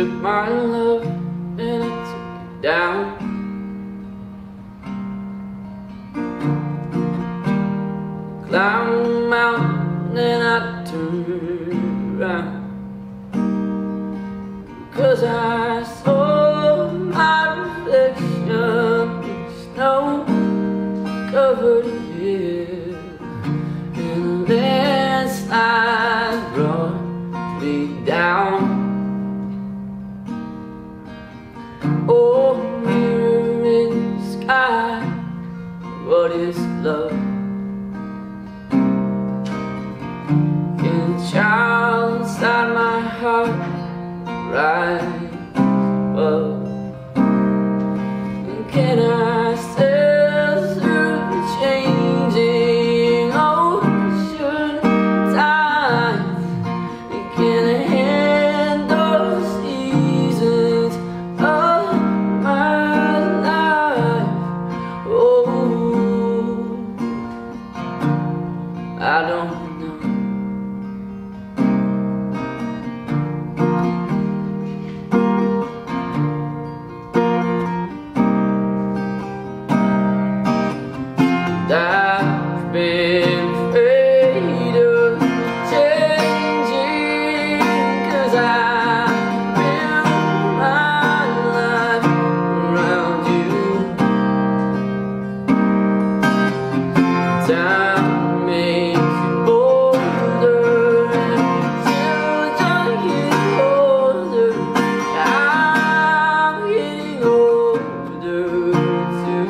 took my love and I took it down. Climbed the mountain and I turned around, 'cause I saw my reflection in snow covered hill, and a landslide brought me down. Oh, mirror in the sky, what is love? Can a child inside my heart rise above? And can I sail through the changing ocean tides? And can I handle the seasons of my life? Oh, I don't know. I've been afraid of changing, 'cause I built my life around you. Time makes you bolder, and children get older. I'm getting older too.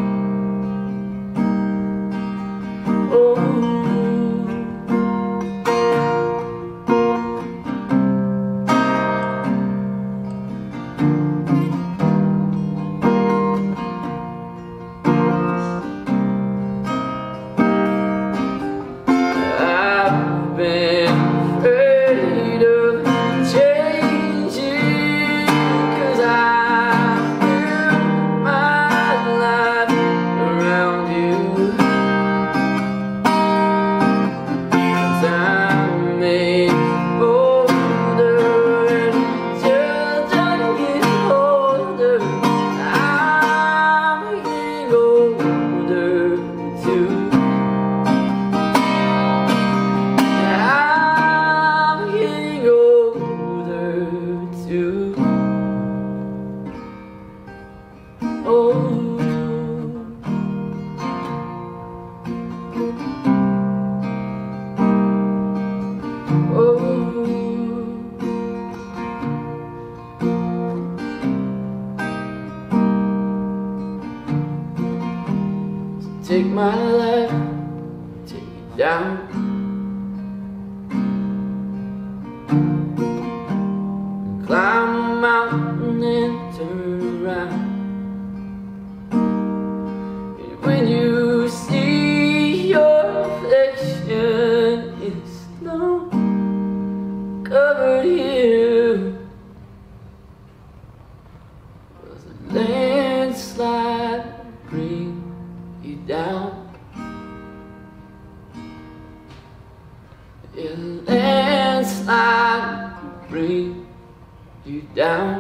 I've been afraid of changing, 'cause I built my life around you. Time makes you older, and children get older. I'm getting older too. I'm getting older too. Oh. Take my life, take it down. Climb a mountain and turn around. And when you see your reflection in snow covered hill, was a landslide bring you down. A landslide bring you down.